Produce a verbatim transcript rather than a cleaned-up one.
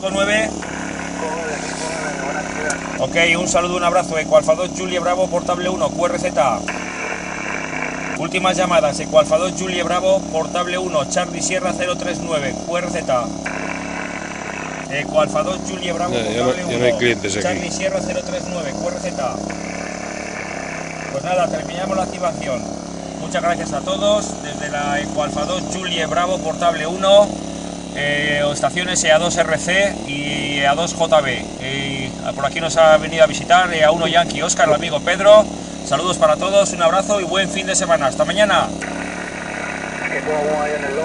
cinco nueve. Ok, un saludo, un abrazo. Eco Alfa dos Julie Bravo, portable uno, Q R Z. Últimas llamadas, Eco Alfa dos Julie Bravo, portable uno, Charlie Sierra cero tres nueve, Q R Z. Eco Alfa dos Julie Bravo, No, portable ya no, ya no hay clientes uno, aquí. Charlie Sierra cero tres nueve, Q R Z. Pues nada, terminamos la activación. Muchas gracias a todos. Desde la Eco Alfa dos Julie Bravo, portable uno, eh, estaciones E A dos R C y E A dos J B. Eh, por aquí nos ha venido a visitar E A uno Yankee Oscar, el amigo Pedro. Saludos para todos, un abrazo y buen fin de semana. Hasta mañana.